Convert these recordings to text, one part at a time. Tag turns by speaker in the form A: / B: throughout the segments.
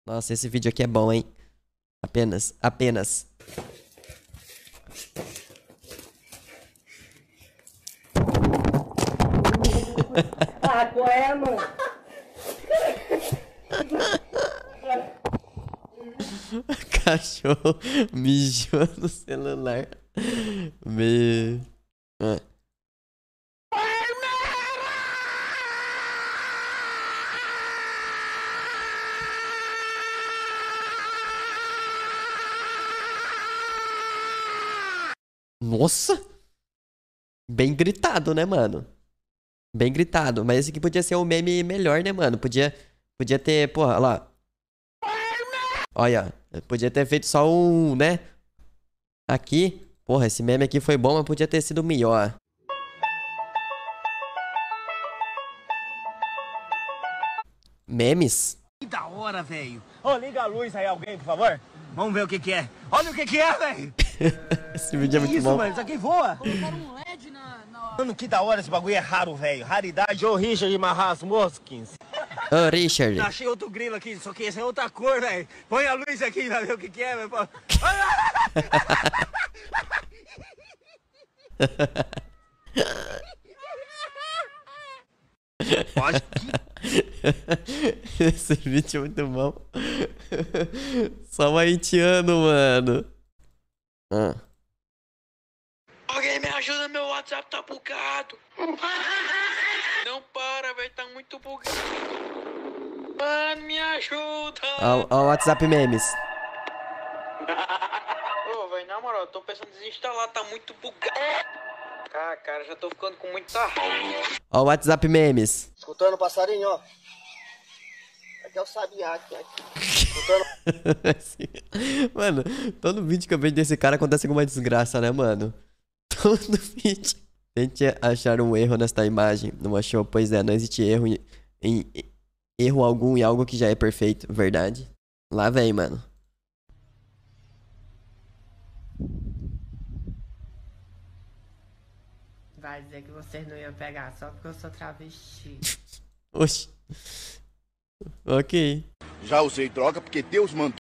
A: Nossa, esse vídeo aqui é bom, hein? Apenas.
B: Ah, qual é, mano?
A: Cachorro mijou no celular. Me... Ah. Nossa! Bem gritado, né, mano? Bem gritado. Mas esse aqui podia ser um meme melhor, né, mano? Podia ter, porra, olha lá. Olha, podia ter feito só um, né? Aqui. Porra, esse meme aqui foi bom, mas podia ter sido melhor. Memes?
C: Que da hora, velho. Ô, liga a luz aí, alguém, por favor. Vamos ver o que que é. Olha o que que é, velho.
A: Esse vídeo é muito
C: Isso,
A: bom.
C: mano, isso aqui voa.
D: Colocaram um LED na...
C: Mano, que da hora esse bagulho, é raro, velho. Raridade. Ô, Richard Marras Moskins.
A: Ô, Richard.
C: Achei outro grilo aqui, só que esse é outra cor, velho. Põe a luz aqui pra ver o que que é, velho. Pode que...
A: Esse vídeo é muito bom. Só um haitiano, mano. Ah.
E: Alguém me ajuda, meu WhatsApp tá bugado. Não para, velho, tá muito bugado. Mano, me ajuda.
A: Ó o WhatsApp memes.
E: Ô, velho, na moral, eu tô pensando em desinstalar, tá muito bugado. Ah, cara, já tô ficando com muita raiva.
A: Ó o WhatsApp memes.
B: Escutando o passarinho, ó. Aqui é o sabiá aqui. Escutando.
A: Mano, todo vídeo que eu vejo desse cara acontece alguma desgraça, né, mano? Todo vídeo. Tente achar um erro nesta imagem. Não achou? Pois é, não existe erro em erro algum em algo que já é perfeito. Verdade. Lá vem, mano.
F: Vai dizer que vocês não iam pegar só porque eu sou travesti.
A: Oxi. Ok.
G: Já usei droga porque Deus mandou.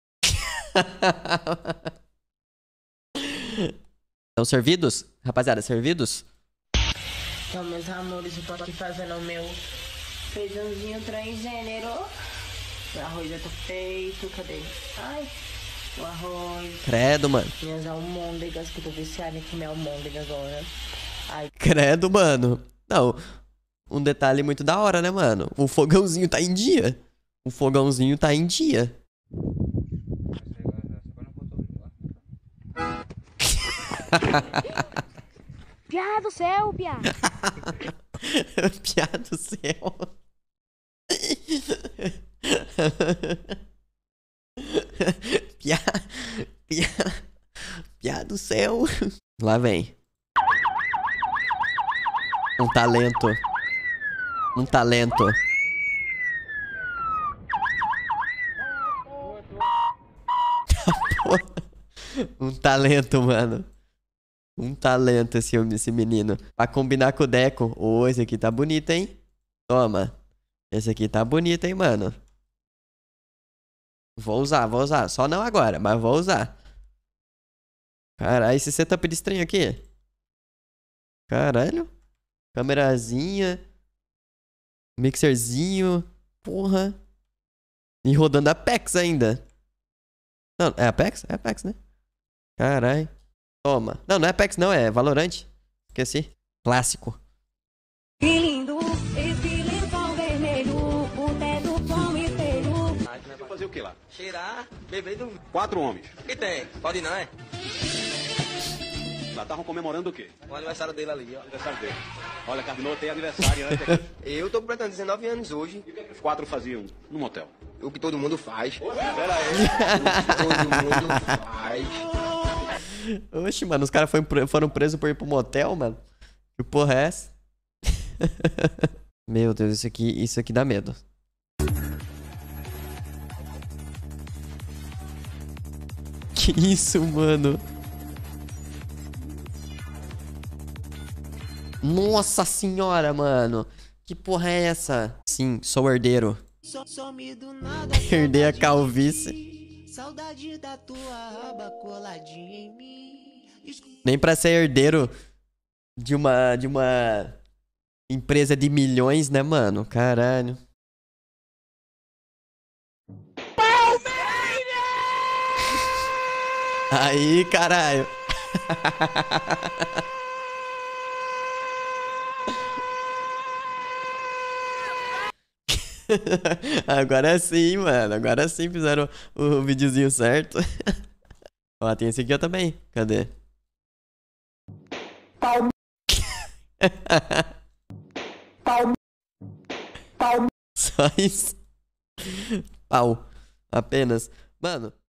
A: Estão servidos? Rapaziada, servidos?
F: Então, meus amores, eu tô aqui fazendo o meu feijãozinho transgênero. O arroz já tá feito, cadê? Ai, o arroz.
A: Credo, mano.
F: Minhas almôndegas, que eu tô viciada em comer almôndega agora. Ai,
A: Credo, mano. Não, um detalhe muito da hora, né, mano? O fogãozinho tá em dia. O fogãozinho tá em dia.
D: Piá do céu, piá.
A: Piá do céu. Piá do céu. Lá vem. Um talento. Um talento. Um talento, mano. Um talento esse menino. Pra combinar com o Deco. Ô, esse aqui tá bonito, hein? Toma. Esse aqui tá bonito, hein, mano? Vou usar. Só não agora, mas vou usar. Caralho, esse setup de estranho aqui. Caralho. Câmerazinha. Mixerzinho. Porra. E rodando Apex ainda. Não, é Apex? É Apex, né? Caralho. Toma. Não, não é Apex não, é Valorant. Esqueci. Clássico.
H: Que lindo, esse lençol vermelho, o teto com espelho.
G: Vou fazer o que lá?
E: Cheirar, beber e dormir.
G: 4 homens.
E: O que tem? Pode não, é?
G: Lá estavam comemorando o quê?
E: O aniversário dele ali, ó.
G: Aniversário dele. Olha, Cardinou tem aniversário antes.
E: Eu tô completando 19 anos hoje.
G: E o que os 4 faziam no motel?
E: O que todo mundo faz.
G: Pera aí.
E: Todo mundo faz.
A: Oxe, mano, os caras foram presos por ir pro motel, mano. Que porra é essa? Meu Deus, isso aqui dá medo. Que isso, mano? Nossa senhora, mano. Que porra é essa? Sim, sou herdeiro.
I: Some do nada.
A: Perder a calvície.
I: Saudade da tua aba coladinha em mim.
A: Nem pra ser herdeiro de uma empresa de milhões, né, mano? Caralho. Aí, caralho. Agora sim, mano. Agora sim fizeram o videozinho certo. Ó, tem esse aqui ó, também. Cadê? Só isso. Pau. Apenas. Mano.